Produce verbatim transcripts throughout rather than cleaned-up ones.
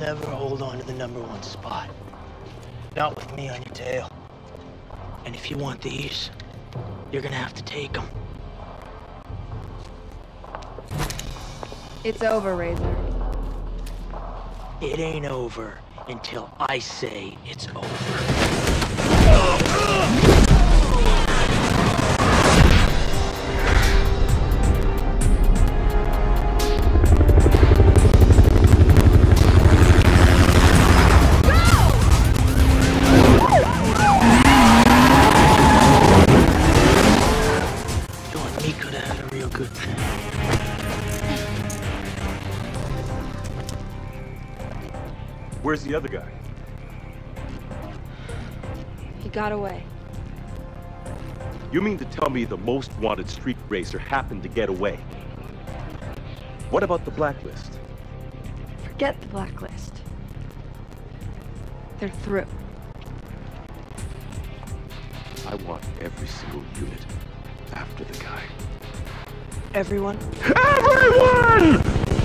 never hold on to the number one spot. Not with me on your tail. And if you want these, you're gonna have to take them. It's over, Razor. It ain't over until I say it's over. You and me could have had a real good thing. Where's the other guy? He got away. You mean to tell me the most wanted street racer happened to get away? What about the blacklist? Forget the blacklist. They're through. I want every single unit after the guy. Everyone? Everyone!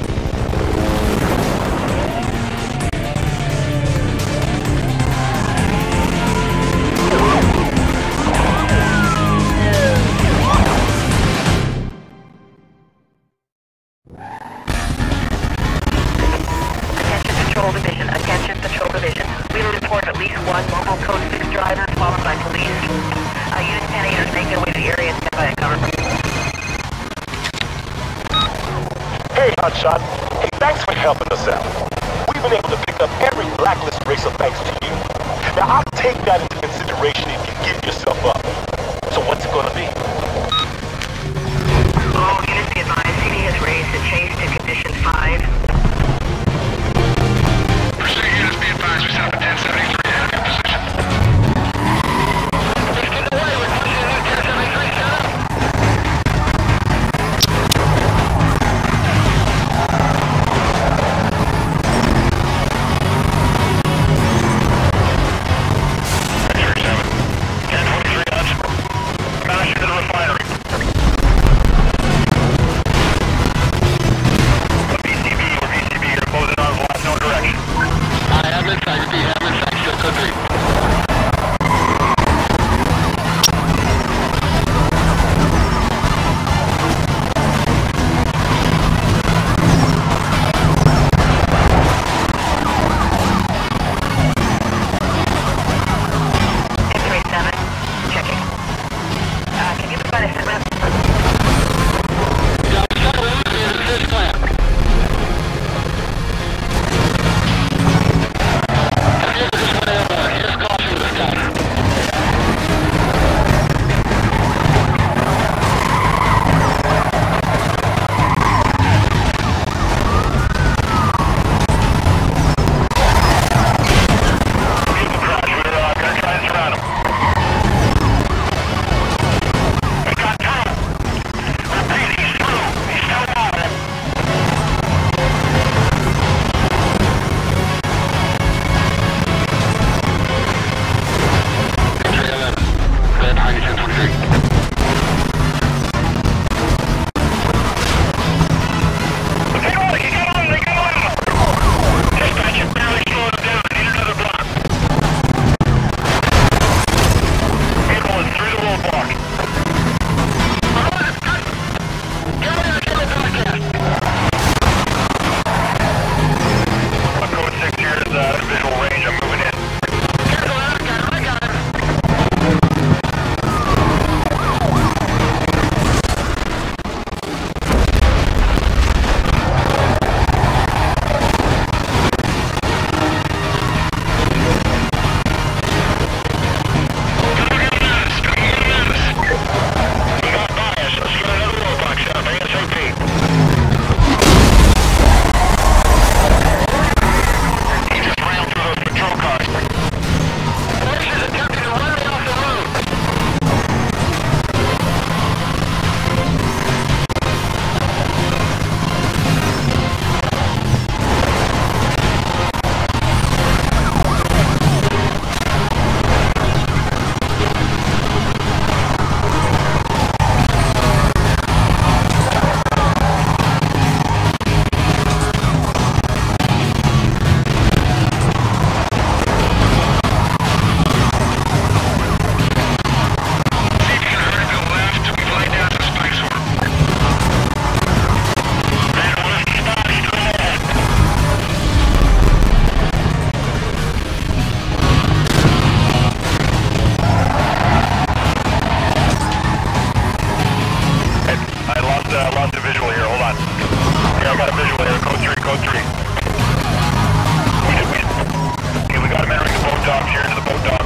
Patrol Division. Attention, Patrol Division. We report at least one mobile code six driver followed by police. Uh, Unit ten eight is making their way to the area. Stand by and cover. Hey, Hotshot. Hey, thanks for helping us out. We've been able to pick up every blacklist racer thanks to you. Now, I'll take that into consideration if you give yourself up. So what's it gonna be? All units be advised. C D has raised the chase to condition five. Pursuit units be advised. We set up a ten seventy-three out of your position. Get away. We're pushing in ten seventy-three. Shut up. ten twenty-three, uh, lost a visual here. Hold on. Yeah, I got a visual here. Code three, code three. We did, we did. Okay, we got him entering the boat dock here to the boat dock.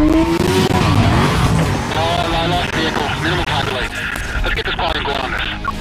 Let's get this ball and go on this.